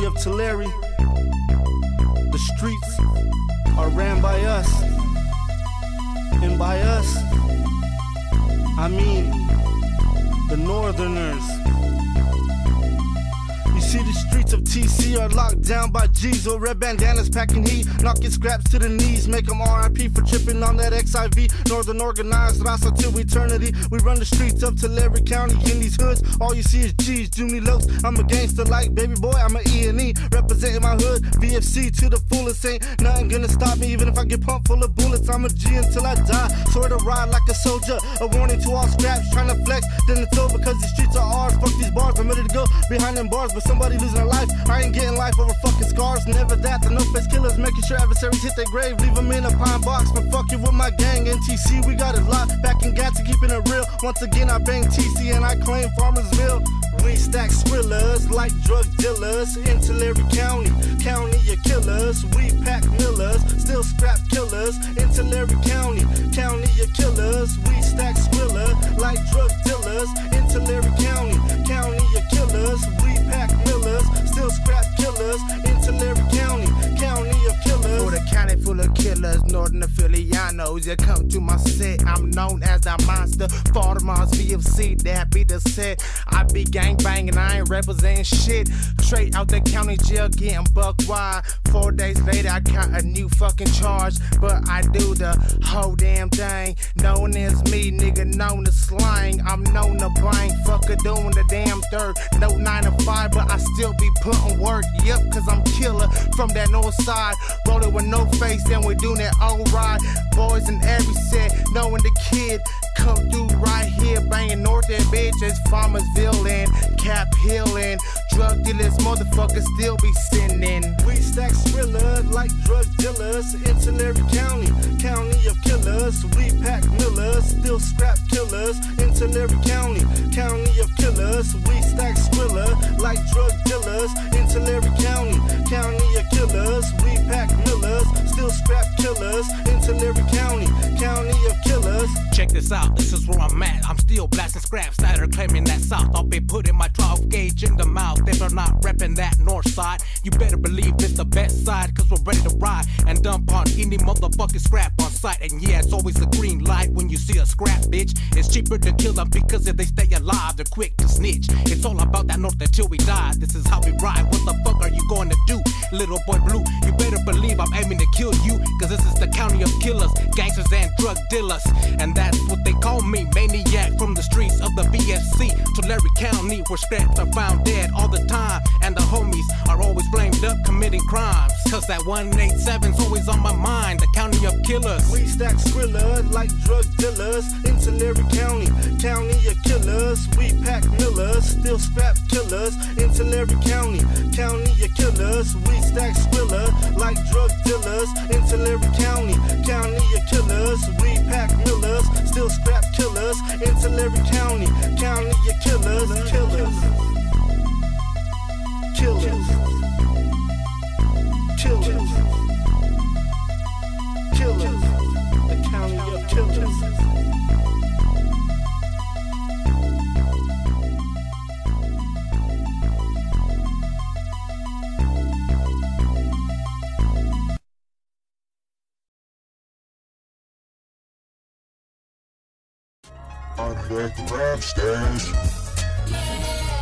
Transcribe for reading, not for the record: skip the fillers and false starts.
of Tulare. The streets are ran by us, and by us, I mean the Northerners. You see, the streets of TC are locked down by G's or red bandanas packing heat, knocking scraps to the knees, make them RIP for tripping on that XIV. Northern organized, Rasa till eternity. We run the streets of Tulare County in these hoods. All you see is G's, Jimmy Lokes. I'm a gangster like baby boy, I'm an E&E, representing my hood. VFC to the fullest, ain't nothing gonna stop me. Even if I get pumped full of bullets, I'm a G until I die. Sort of ride like a soldier, a warning to all scraps trying to flex. Then it's over cause the streets are ours. Fuck these bars, I'm ready to go behind them bars. But somebody losing a life, I ain't getting life over fucking scars. Never that, the no-face killers making sure adversaries hit their grave. Leave them in a pine box, but fuck you with my gang. NTC, we got it locked, back in Gatsby, keeping it real. Once again, I bang TC and I claim Farmersville. We stack Skrillers like drug dealers in Tulare County. County of killers, we pack millers, still scrap killers in Tulare County. County of killers, we stack Skriller like drug dealers in Tulare County. County of killers, we pack millers, still scrap killers in Tulare County. County of killers. For the county full of killers, Northern Affilianos, you come to my set, I'm known as the monster. Baltimore's VFC, that be the set. I be gang banging, I ain't representing shit. Straight out the county jail, getting buck wide. 4 days later, I got a new fucking charge, but I do the whole damn thing. Known as me, nigga, known to slang. I'm known to bang, fucker doing the damn dirt. No 9 to 5, but I still be putting work. Yep, cause I'm killer from that north side. Rolling with no face, and we doing that all right. Boys in every set, knowing the kid come through right here, banging north that bitch. It's Farmersville and Cap Hill and drug dealers, motherfuckers still be sinning. We stack Skriller like drug dealers in Tulare County. County of killers, we pack millers, still scrap killers in Tulare County. County of killers, we stack Skriller like drug dealers in Tulare County. County of killers, we pack millers, still scrap killers in Tulare County. County of killers. Check this out, this is where I'm at. I'm still blasting scraps that are claiming that south. I'll be putting my 12 gauge in the mouth. If they're not repping that north side, you better believe it's the best side, cause we're ready to ride and dump on any motherfucking scrap on sight. And yeah, it's always a green light when you see a scrap bitch. It's cheaper to kill them because if they stay alive, they're quick to snitch. It's all about that north until we die. This is how we ride. What the fuck are you going to do, little boy blue? You better believe I'm aiming to kill you, cause this is the county of killers, gangsters and drug dealers. And that's what they call me, maniac from the streets of the VFC. Tulare County, where scraps are found dead all the time, and the homies are always blamed up committing crimes. Cause that 187's always on my mind, the county of killers. We stack Skriller like drug dealers in Tulare County. County of killers, we pack millers, still scrap killers in Tulare County. County of killers, we stack Skriller like drug dealers in Tulare County. County of killers, we pack millers, still scrap killers in Tulare County. County of killers, killers, killers, killers, killers, the county of killers. I'm back rap stage.